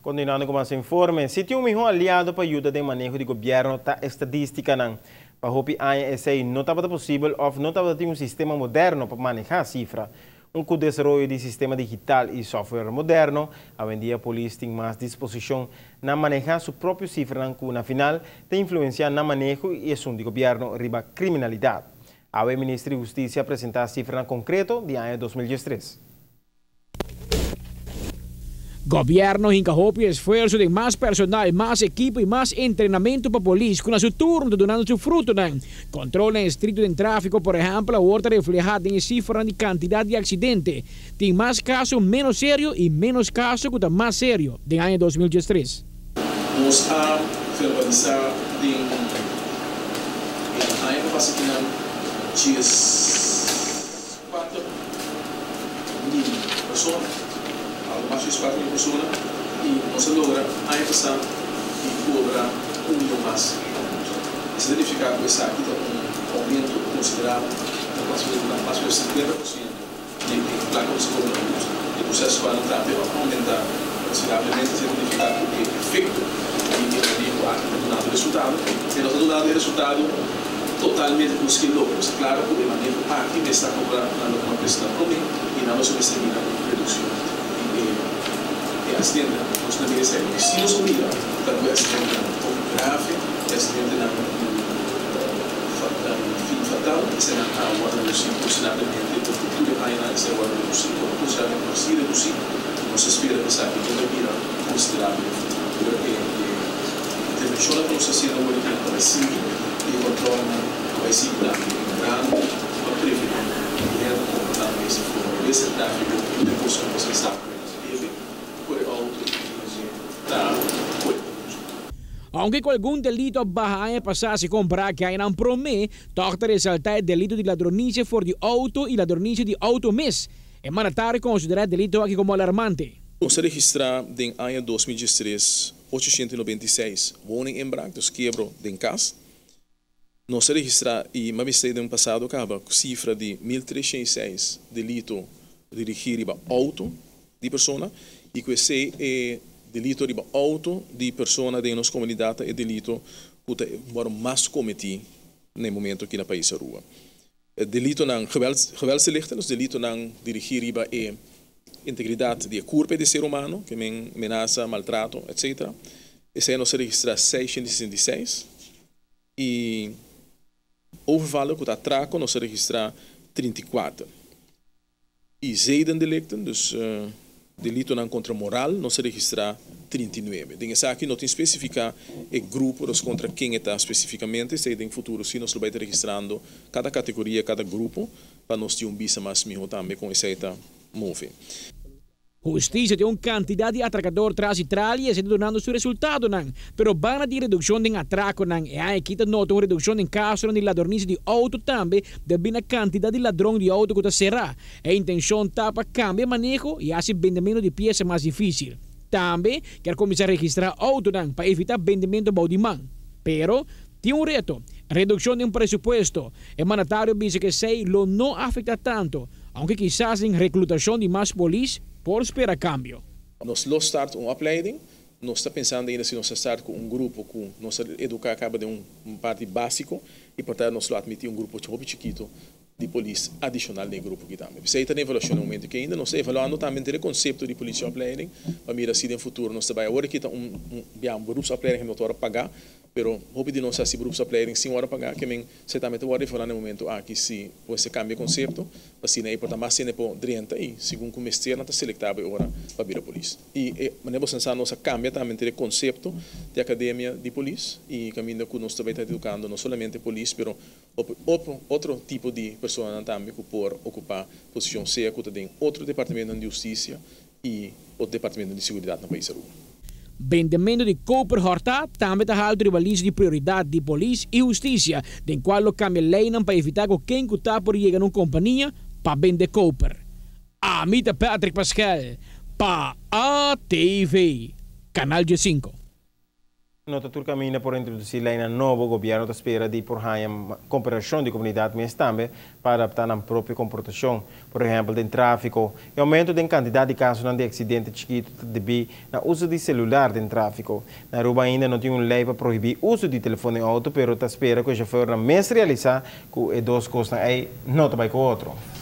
Continuando com mais informe, se tem um melhor aliado para ajudar no manejo do governo da estadística, para hopi esse não estava possível ou não estava ter um sistema moderno para manejar a cifra. Com o desenvolvimento de sistema digital e software moderno, hoje em dia a polícia tem mais disposição na manejar sua própria cifra, que na final tem influência no manejo e ação do governo riba criminalidade. A ministra de Justiça apresentou a cifra concreta de ano 2013. Governo hincahopia esforço de mais personal, mais equipo e mais treinamento para a polícia, com seu turno donando seu fruto. Controle estrito de tráfico, por exemplo, outra reflejada em cifra de quantidade de acidentes. Tem mais casos menos sérios e menos casos que mais sérios do ano 2013. Nós a verbalizar em ano passado que 4.000 pessoas. Mais de 4.000 pessoas e nós logra a passar e cobra 1 milhão mais. Isso significa que essa aqui tem aumento considerável da quase 50% de placa de cobra de processo para entrar para aumentar consideravelmente, significa que o efeito de o resultado e nós estamos dando resultado totalmente conseguido. Claro que o manejo aqui está cobrando uma questão para mim e não se determina redução. Acidente, nós não merecemos. Se nos obriga, tanto é acidente grave, acidente fatal, será a hora reduzir consideravelmente, o futuro ainda será a hora reduzir, consideravelmente se reduzir, nós espera que sabe que não vira considerável no futuro. Porque a intervenção da polícia não vai ter para si, e o controle vai ser grande, para prevenir o comportamento se for esse tráfego, depois você sabe. Aunque algum delito baja passasse comprar que ainda promê, toca ressaltar o delito de ladronice for de auto e ladronice de auto mes. É mandatário considerar delito aqui como alarmante. Nós registramos em ano 2013 896 woningen inbraak, dus quebro de casa. Nós registramos e uma vez no passado acaba com cifra de 1.306 delito dirigir auto de pessoa e que esse é delito de auto de pessoa de nossa comunidade é delito que é mais cometido no momento aqui no país da rua. Delito não geweldsdelicten, dus delito não dirigir é integridade de corpo de ser humano, que ameaça, maltrato, etc. Esse ano se registra 666 e overvallen que atraco nós se registra 34. E zeiden delicten, dus delito não contra moral, não se registra 39. Dengue aqui não tem especificar o grupo dos contra quem está especificamente, se em futuro se nós vai registrando cada categoria, cada grupo, para nós ter visa mais melhor também com essa eta move. Justiça tem uma quantidade de atracadores tras Itália e está dando seu resultado, pero bana de redução de atraco, e aqui está nota uma redução em casos de ladronice de auto também, devido à quantidade de ladrão de auto que está será. A intenção está para cambiar manejo e assim vendimento de peças mais difícil. Também quer começar a registrar auto para evitar vendimento de mão. Pero tem um reto, redução de presupuesto. O mandatário diz que sei lo não afeta tanto, aunque quizás em reclutação de mais polícia por esperar cambio. Nós lo start uma opleiding, nós está pensando ainda se nós start com grupo que nós educar acaba de parte básico e portanto nós lo admitir grupo muito chiquito de polícia adicional no grupo que também. Você está na evolução no momento que ainda nós evaluando também o conceito de polícia opleiding, para mirar se no futuro nós vai agora que está grupo opleiding que nós vamos pagar, pero hope de nós se grupo opleiding sim hora pagar que men certamente agora falar no momento aqui se você cambia conceito, assim né portanto mais cena por 30 e segundo como externa está selectável agora para vir a polícia. E maneira pensar nós cambia também o conceito de academia de polícia e caminho que nós também está educando não somente polícia, pero outro tipo de pessoa também que por ocupar posição seja que tem outro departamento de justiça e outro departamento de segurança no país da rua. Vendimento de Cooper Horta também está alto de baliza de prioridade de polícia e justiça, de qual lo cambia lei para evitar que quem está por chegar numa companhia para vender Cooper. Amita Patrick Pascal, para ATV, Canal G5. Nota tur caminha por introduzir lei na novo governo da espera de por uma cooperação de comunidade, mas também para adaptar a própria comportação. Por exemplo, em tráfico, e aumento da quantidade de casos de acidente chiquito devido ao uso de celular em tráfico. Na Aruba ainda não tem uma lei para proibir o uso de telefone auto, mas está espera que já for mais realizar que os dois costas aí não vai com o outro.